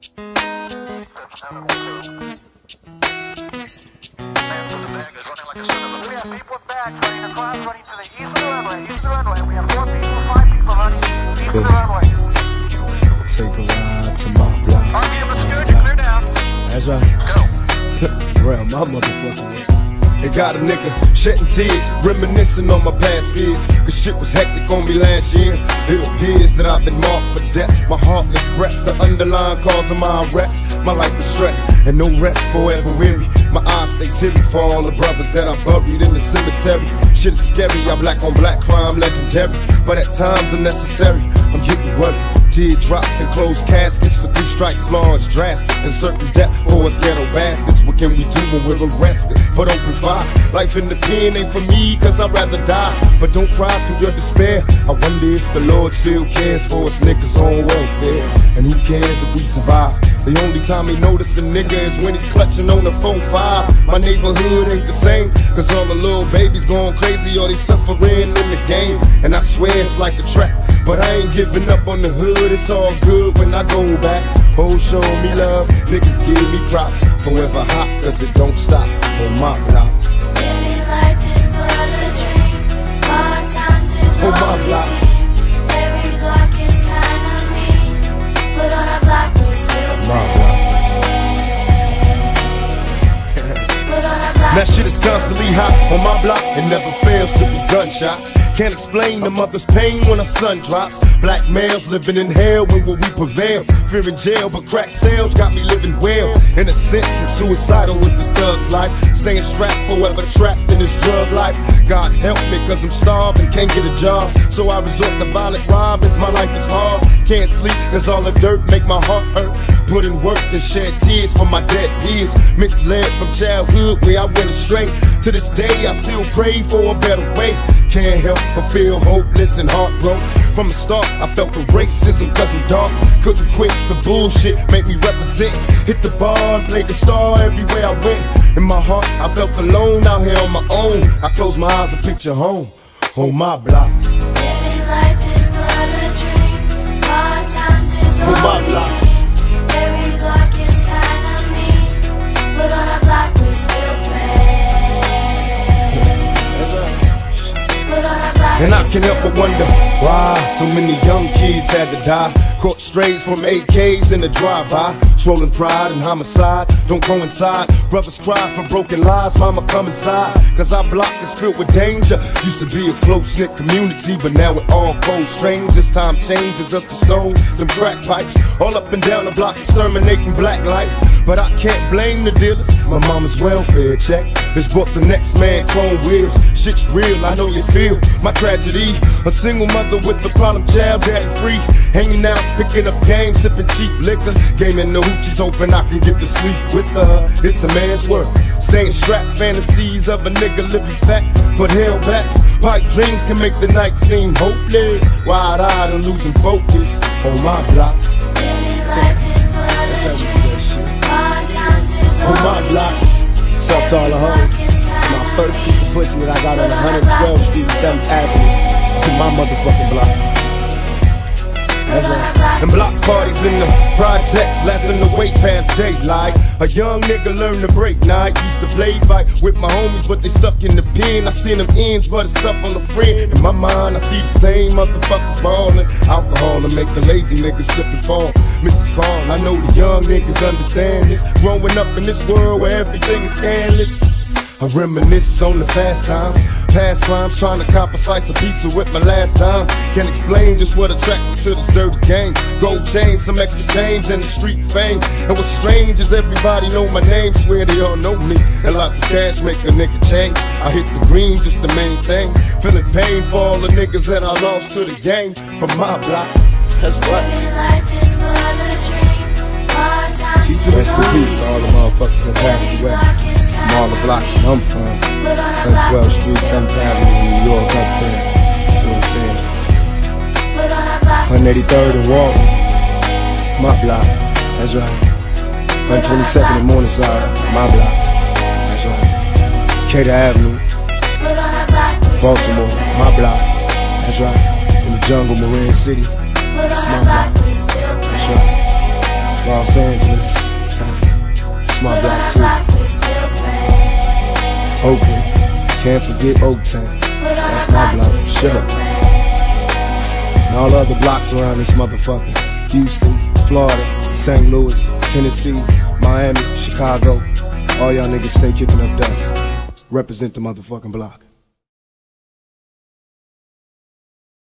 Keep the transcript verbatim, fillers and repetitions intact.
Take a ride to my block. That's right. Real, my motherfucking way. It got a nigga shedding tears, reminiscing on my past fears. Cause shit was hectic on me last year. It appears that I've been marked for death. My heartless breath's the underlying cause of my arrest. My life is stress and no rest, forever weary. My eyes stay teary for all the brothers that I buried in the cemetery. Shit is scary, I'm black on black crime, legendary. But at times unnecessary, I'm getting worried. Teardrops and closed caskets, the three strikes law is drastic. And certain death for us ghetto bastards. What can we do when we're arrested? But open fire, life in the pen ain't for me, cause I'd rather die. But don't cry through your despair. I wonder if the Lord still cares for us niggas on welfare. And who cares if we survive? The only time he notice a nigga is when he's clutching on the phone five. My neighborhood ain't the same, cause all the little babies going crazy or they suffering in the game. And I swear it's like a trap, but I ain't giving up on the hood. It's all good when I go back. Oh, show me love, niggas give me props. Forever hot, cause it don't stop on my block. Living life is but a dream. Hard times is On my all we block. see. Every block is kinda mean, but on a block we still My play. block. But on a block That shit is constantly hot on my block. It never fails to be gunshots. Can't explain the mother's pain when her son drops. Black males living in hell, when will we prevail? Fear in jail, but crack sales got me living well. In a sense, I'm suicidal with this thug's life. Staying strapped, forever trapped in this drug life. God help me, cause I'm starving, can't get a job. So I resort to violent rhymes, my life is hard. Can't sleep, cause all the dirt make my heart hurt. Put in work and shed tears for my dead years. Misled from childhood where I went astray. To this day I still pray for a better way. Can't help but feel hopeless and heartbroken. From the start I felt the racism cause I'm dark. Couldn't quit the bullshit, make me represent. Hit the bar and played the star everywhere I went. In my heart I felt alone out here on my own. I close my eyes and picture home on my block. Living life is but a dream. Hard times is On my all we block. see. Every block is kinda mean, but on a block we still pray. But on a block And I we can help but still wonder pray. why so many young kids had to die. Caught strays from A Ks in the drive-by. Swollen pride and homicide don't coincide. Brothers cry for broken lives, mama come inside. Cause our block is filled with danger. Used to be a close-knit community, but now we're all cold strangers. Time changes us to stone them crack pipes. All up and down the block exterminating black life. But I can't blame the dealers. My mama's welfare check is bought the next man chrome wheels. Shit's real, I know you feel my tragedy. A single mother with a problem child, daddy free. Hanging out, picking up games, sipping cheap liquor. Gaming the hoochies, hoping I can get to sleep with her. It's a man's work, staying strapped. Fantasies of a nigga living fat, but held back. Pipe dreams can make the night seem hopeless. Wide-eyed and losing focus on my block. Living life is but That's how a we do dream. that shit. Hard times is On all my we block. see. What's up to all the hoes? It's my first piece of pussy that I got on one twelfth Street and seventh Avenue. On my motherfucking block. That's right. And block parties in the projects lasting the way past daylight. A young nigga learned to break night. Used to play fight with my homies, but they stuck in the pen. I seen them ends, but it's tough on the friend. In my mind, I see the same motherfuckers ballin'. Alcohol to make the lazy niggas slip and fall. Missus Carl, I know the young niggas understand this. Growing up in this world where everything is scandalous. I reminisce on the fast times, past crimes, trying to cop a slice of pizza with my last time. Can't explain just what attracts me to this dirty game. Gold chain, some extra change, and the street fame. And what's strange is everybody know my name, swear they all know me. And lots of cash make a nigga change. I hit the green just to maintain. Feeling pain for all the niggas that I lost to the game from my block. That's right. Living life is but a dream. Hard times Keep is rest in all we peace to all the see. motherfuckers that passed Every away. block is From all the kinda blocks mean, that I'm from. but on a one block twelfth we Street, still seventh pray. Avenue, New York, uptown. You know what I'm saying? But on a block we one eighty-third and still Walton. pray. My block. That's right. one twenty-second and Morningside. My block. That's right. Cater Avenue, But on a block we still Baltimore. pray. My block. That's right. In the jungle, Marin City. But That's on my a block block. we still That's pray. right. Los Angeles, it's my block too. Oakland, can't forget Oaktown, that's my block, sure. And all the other blocks around this motherfucker. Houston, Florida, Saint Louis, Tennessee, Miami, Chicago. All y'all niggas stay kicking up dust. Represent the motherfucking block.